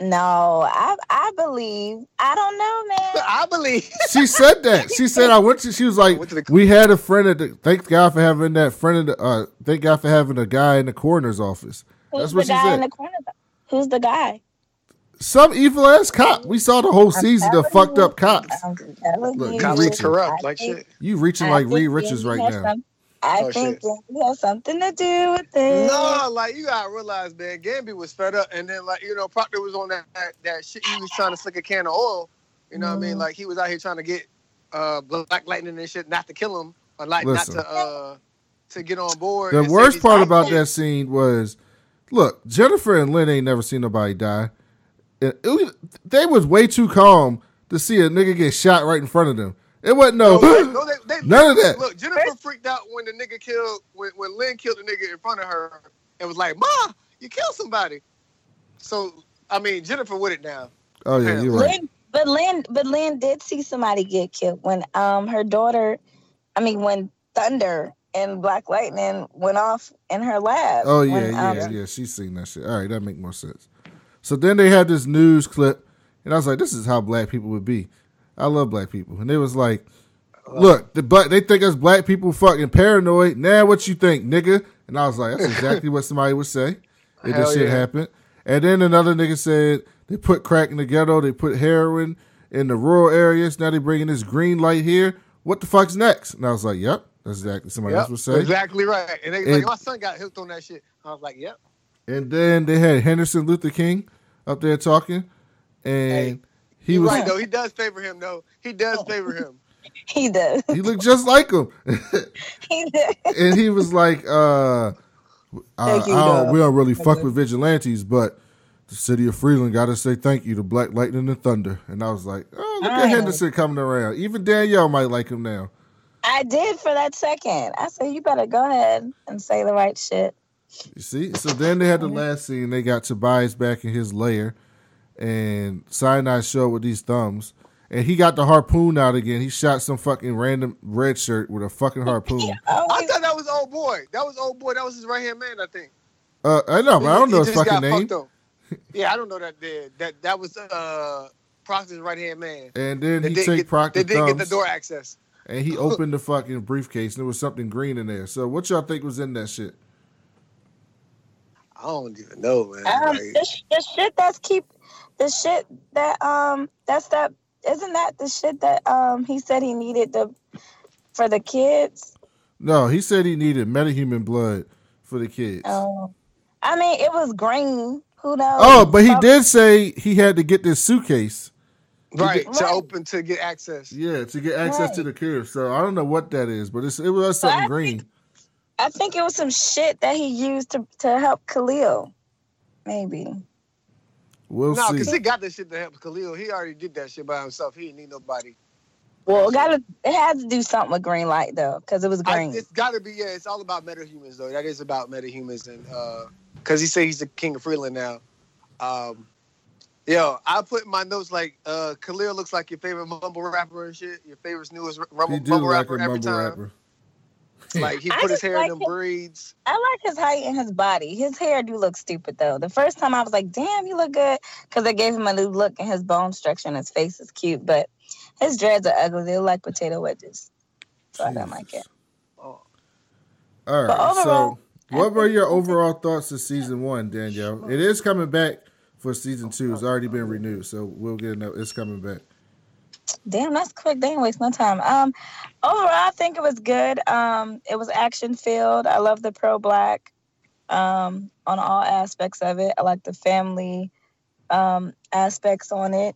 believe. I don't know, man. I believe. She said that. She said she was like, we had a friend thank God for having that friend thank God for having a guy in the coroner's office. That's what she said. Who's the guy? Some evil ass cop. We saw the whole season of fucked up cops. Look, cops corrupt like shit. You reaching like Reed Richards right now. I think Gamby has something to do with it. No, like, you gotta realize, man, Gamby was fed up, and then, like, Proctor was on that shit. He was trying to slick a can of oil. You know what I mean? Like, he was out here trying to get Black Lightning and shit, not to kill him, or like not to get on board. The worst part about that scene was, look, Jennifer and Lynn ain't never seen nobody die. They was way too calm to see a nigga get shot right in front of them. It wasn't none of that. Look, Jennifer freaked out when the nigga when Lynn killed the nigga in front of her and was like, Ma, you killed somebody. So, I mean, Jennifer with it now. Oh, yeah, you're right. Lynn did see somebody get killed when when Thunder and Black Lightning went off in her lab. Oh, yeah, she's seen that shit. All right, that makes more sense. So then they had this news clip, and I was like, this is how black people would be. I love black people. And they was like, look, they think us black people fucking paranoid. Now what you think, nigga? And I was like, that's exactly what somebody would say if this shit happened. And then another nigga said they put crack in the ghetto, they put heroin in the rural areas. Now they bringing this green light here. What the fuck's next? And I was like, yep, that's exactly somebody else would say. Exactly right. And they like, my son got hooked on that shit. I was like, yep. And then they had Henderson Luther King up there talking, and he was right though. He does favor him though. He does favor him. He does. He looked just like him. He does. And he was like, we don't really fuck with vigilantes, but the city of Freeland got to say thank you to Black Lightning and Thunder. And I was like, oh, look at Henderson coming around. Even Danielle might like him now. I did for that second. I said, you better go ahead and say the right shit. You see? So then they had the last scene. They got Tobias back in his lair, and Sinai showed with these thumbs. And he got the harpoon out again. He shot some fucking random red shirt with a fucking harpoon. I thought that was old boy. That was his right hand man, I think. I know, but I don't know his fucking name. Yeah, I don't know that. That was Proctor's right hand man. And then he took Proctor's thumbs. They didn't get the door access. And he opened the fucking briefcase, and there was something green in there. So what y'all think was in that shit? I don't even know, man. The shit that's isn't that the shit that he said he needed for the kids? No, he said he needed metahuman blood for the kids. Oh, I mean, it was green. Who knows? Oh, but he did say he had to get this suitcase. Right, to get access. Yeah, to get access to the crib. So I don't know what that is, but it was something green. I think it was some shit that he used to help Khalil. Maybe. We'll see. No, because he got this shit to help Khalil. He already did that shit by himself. He didn't need nobody. Well, it had to do something with green light though, because it was green. It's got to be. Yeah, it's all about metahumans though. That is about metahumans, and because he said he's the king of Freeland now. I put in my notes like Khalil looks like your favorite mumble rapper and shit. Your favorite newest mumble rapper every time. Rapper. Like he put his hair in them braids. I like his height and his body. His hair do look stupid though. The first time I was like, damn, you look good, because they gave him a new look and his bone structure and his face is cute, but his dreads are ugly. They look like potato wedges. So I don't like it. Oh. All right. Overall, so what were your overall thoughts of season 1, Danielle? It is coming back for season 2. It's already been renewed, so we'll get it's coming back. Damn, that's quick. They ain't waste no time. Overall, I think it was good. It was action filled. I love the pro-black on all aspects of it. I like the family aspects on it.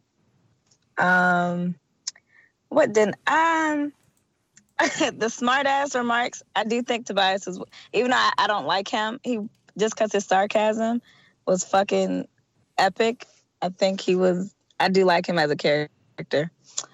The smart ass remarks. I do think Tobias is, even though I don't like him, he just because his sarcasm was fucking epic. I do like him as a character.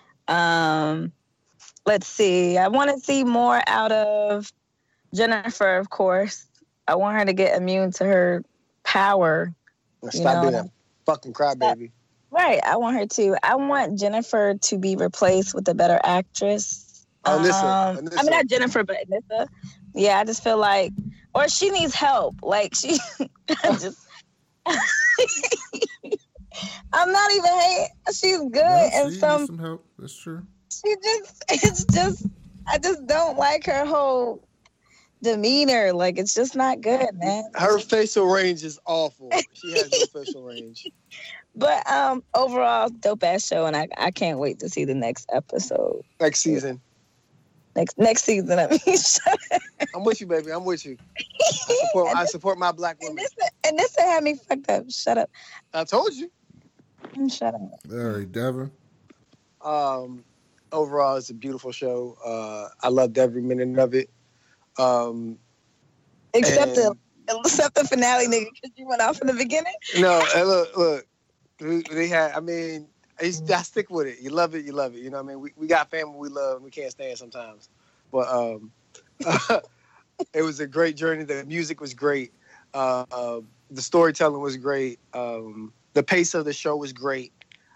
Let's see. I want to see more out of Jennifer, of course. I want her to get immune to her power. Stop being a fucking crybaby. Right. I want her to. I want Jennifer to be replaced with a better actress. Anissa. I mean, not Jennifer, but Anissa. Yeah, I just feel like, or she needs help. Like I'm not even hating. She's good and some help. That's true. I just don't like her whole demeanor. Like, it's just not good, man. Her facial range is awful. She has no facial range. But overall, dope ass show, and I can't wait to see the next episode. Next season. Next season. I mean, I'm with you, baby. I'm with you. I support my black women. And this had me fucked up. Shut up. I told you. Shut up. All right, Devin. Overall, it's a beautiful show. I loved every minute of it. Except the finale, nigga, because you went off in the beginning. No, look. They had. I mean, I stick with it. You love it. You know what I mean? We got family we love and we can't stand sometimes. But it was a great journey. The music was great. The storytelling was great. The pace of the show was great.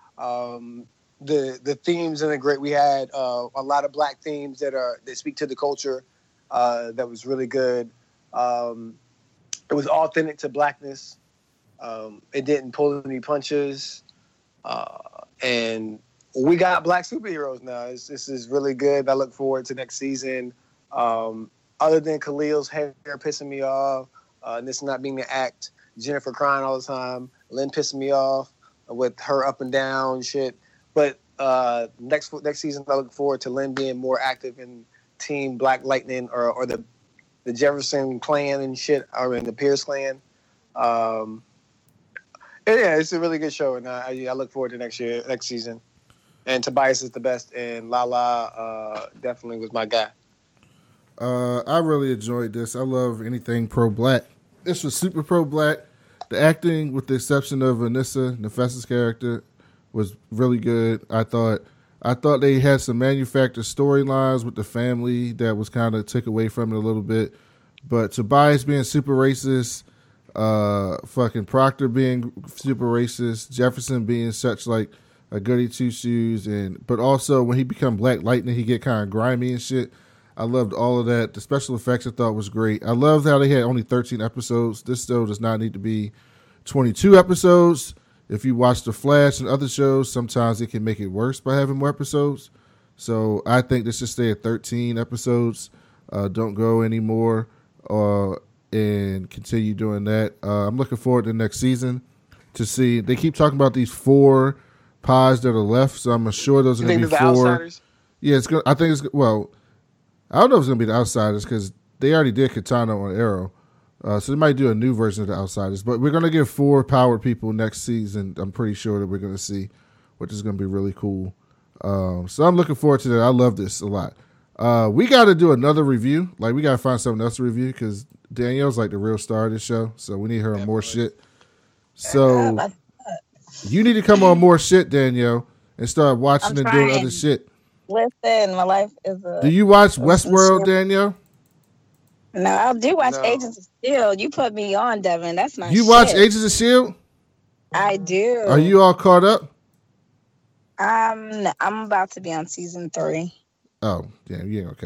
The themes in it great. We had a lot of black themes that speak to the culture. That was really good. It was authentic to blackness. It didn't pull any punches. And we got black superheroes now. This is really good. I look forward to next season. Other than Khalil's hair pissing me off, this not being an act, Jennifer crying all the time, Lynn pissing me off with her up and down shit. But next season, I look forward to Lynn being more active in Team Black Lightning or the Jefferson clan and shit, or in the Pierce clan. Yeah, it's a really good show, and I look forward to next season. And Tobias is the best, and Lala definitely was my guy. I really enjoyed this. I love anything pro-black. This was super pro-black. The acting, with the exception of Anissa, Nefessa's character, was really good. I thought they had some manufactured storylines with the family that was kind of took away from it a little bit. But Tobias being super racist, fucking Proctor being super racist, Jefferson being such like a goody two shoes, but also when he become Black Lightning, he get kind of grimy and shit. I loved all of that. The special effects I thought was great. I loved how they had only 13 episodes. This show does not need to be 22 episodes. If you watch The Flash and other shows, sometimes it can make it worse by having more episodes. So I think this should stay at 13 episodes. Don't go anymore. and continue doing that. I'm looking forward to the next season to see. They keep talking about these 4 pods that are left, so I'm sure those are going to be 4. Outsiders? Yeah, it's good. I think it's well. I don't know if it's going to be the Outsiders because they already did Katana on Arrow, so they might do a new version of the Outsiders. But we're going to get 4 powered people next season. I'm pretty sure that we're going to see, which is going to be really cool. So I'm looking forward to that. I love this a lot. We got to do another review. Like, we got to find something else to review because Danielle's like the real star of this show. So we need her on more shit. So you need to come on more shit, Danielle, and start watching and doing other shit. Listen, my life is a... Do you watch Westworld, Danielle? No, I do watch Agents of S.H.I.E.L.D. You put me on, Devin. That's my You watch Agents of S.H.I.E.L.D.? I do. Are you all caught up? I'm about to be on season 3. Oh, damn, yeah, okay.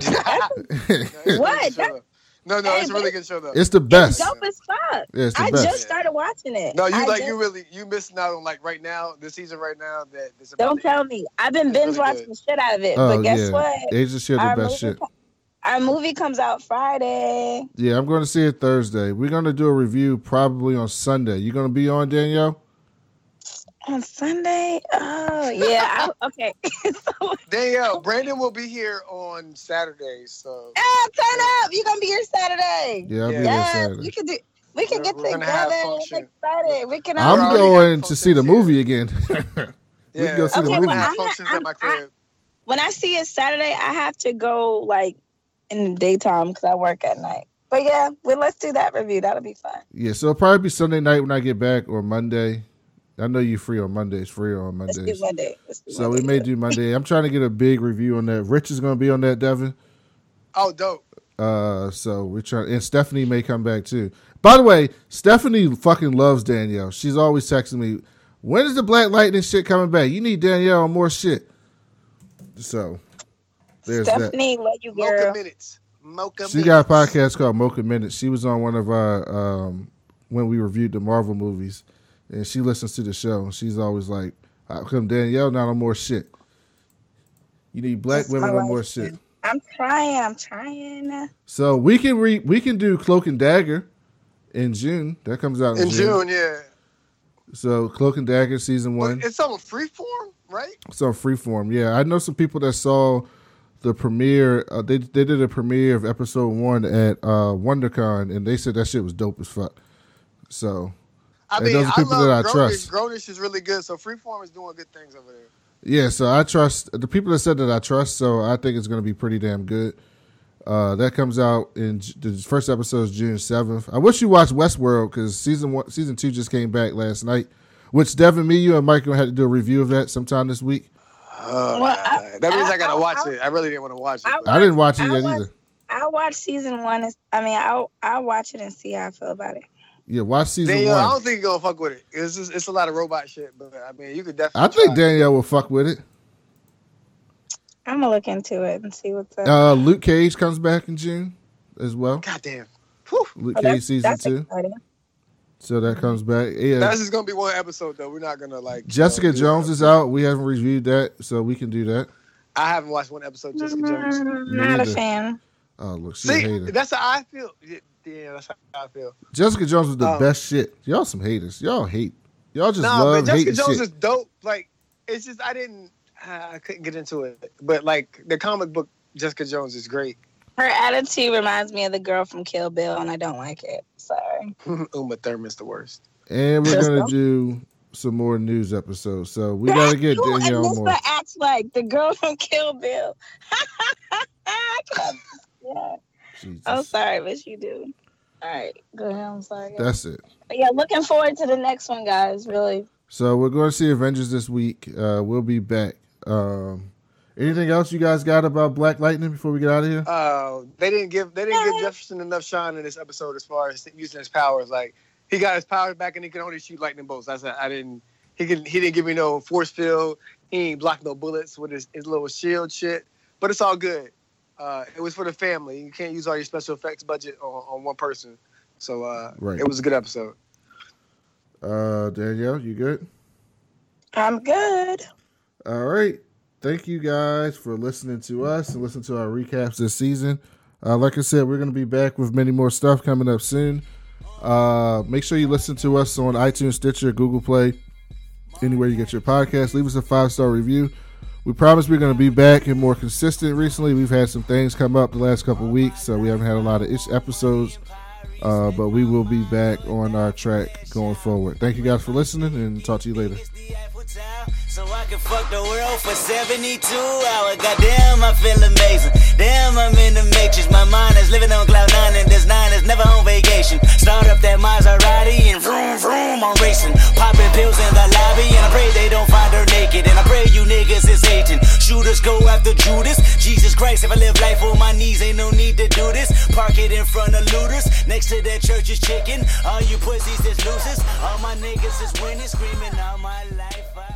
What? No, it's a really good show though. It's the best. It's dope as fuck. Yeah, it's the I best. just started watching it. No, you missing out on like right now, the season right now that is about Don't tell me. I've been binge watching the shit out of it. But guess what? Agents of S.H.I.E.L.D. the best shit. Our movie comes out Friday. Yeah, I'm going to see it Thursday. We're going to do a review probably on Sunday. You going to be on, Danielle? On Sunday? Oh, yeah. Okay. Danielle, Brandon will be here on Saturday, so. Turn up. You're going to be here Saturday. Yeah, I'll be here Saturday. We can get together. I'm excited. We can. I'm going to see the movie again. We can go see the movie. Functions at my crib. When I see it Saturday, I have to go like in the daytime because I work at night. But yeah, let's do that review. That'll be fun. Yeah, so it'll probably be Sunday night when I get back or Monday. I know you're free on Mondays. Let's do Monday. So we may do Monday. I'm trying to get a big review on that. Rich is going to be on that, Devin. Oh, dope. So we're trying, and Stephanie may come back too. By the way, Stephanie fucking loves Danielle. She's always texting me, when is the Black Lightning shit coming back? You need Danielle on more shit. So there's Stephanie, love you, girl. Mocha Minutes. She got a podcast called Mocha Minutes. She was on one of our when we reviewed the Marvel movies. And she listens to the show. She's always like, how come Danielle not on more shit? You need black women on more shit. I'm trying. So we can do Cloak and Dagger in June. That comes out in June, yeah. So Cloak and Dagger season 1. It's on Freeform, right? It's on Freeform, yeah. I know some people that saw the premiere. They did a premiere of episode 1 at WonderCon, and they said that shit was dope as fuck. So... I mean, those are people that I trust. Grownish is really good, so Freeform is doing good things over there. Yeah, so I trust the people that said that I trust, so I think it's going to be pretty damn good. That comes out in the first episode is June 7th. I wish you watched Westworld because season 2 just came back last night, which Devin, me, you, and Michael had to do a review of that sometime this week. That means I got to watch it. I really didn't want to watch it. I didn't watch it yet either. I watched season 1. I'll watch it and see how I feel about it. Yeah, watch season 1. I don't think you're gonna fuck with it. It's a lot of robot shit, but I mean, you could definitely. I think Danielle will fuck with it. I'm gonna look into it and see what's up. Luke Cage comes back in June as well. Goddamn. Luke Cage season 2. Exciting. So that comes back. Yeah, that's just gonna be one episode though. We're not gonna like. Jessica Jones is out. We haven't reviewed that, so we can do that. I haven't watched one episode of Jessica Jones. Not a fan. Oh look, she's a hater. That's how I feel. Yeah, that's how I feel. Jessica Jones was the best shit. Y'all some haters. Y'all hate. Y'all just love hating shit. Jessica Jones is dope. Like, it's just I couldn't get into it. But like the comic book, Jessica Jones is great. Her attitude reminds me of the girl from Kill Bill, and I don't like it. Sorry. Uma Thurman's the worst. And we're gonna do some more news episodes. So we gotta get Danielle on more. Anissa acts like the girl from Kill Bill. Yeah. Jesus. I'm sorry, but you do. All right, go ahead. I'm sorry. That's it. But yeah, looking forward to the next one, guys. Really. So we're going to see Avengers this week. We'll be back. Anything else you guys got about Black Lightning before we get out of here? They didn't give Jefferson enough shine in this episode as far as using his powers. Like he got his powers back and he can only shoot lightning bolts. He didn't give me no force field. He ain't block no bullets with his little shield shit. But it's all good. It was for the family. You can't use all your special effects budget on one person. So right. It was a good episode. Danielle, you good? I'm good. All right. Thank you guys for listening to us and listening to our recaps this season. Like I said, we're going to be back with many more stuff coming up soon. Make sure you listen to us on iTunes, Stitcher, Google Play, anywhere you get your podcast. Leave us a 5-star review. We promise we're going to be back and more consistent recently. We've had some things come up the last couple of weeks, so we haven't had a lot of episodes. But we will be back on our track going forward. Thank you guys for listening, and talk to you later. So I can fuck the world for 72 hours. Goddamn, I feel amazing. Damn, I'm in the matrix. My mind is living on cloud 9, and this 9 is never on vacation. Start up that Maserati and vroom, vroom, I'm racing. Popping pills in the lobby, and I pray they don't find her naked. And I pray you niggas is hating. Shooters go after Judas. Jesus Christ, if I live life on my knees, ain't no need to do this. Park it in front of looters. Next to that church is chicken. All you pussies is losers. All my niggas is winning, screaming all my life.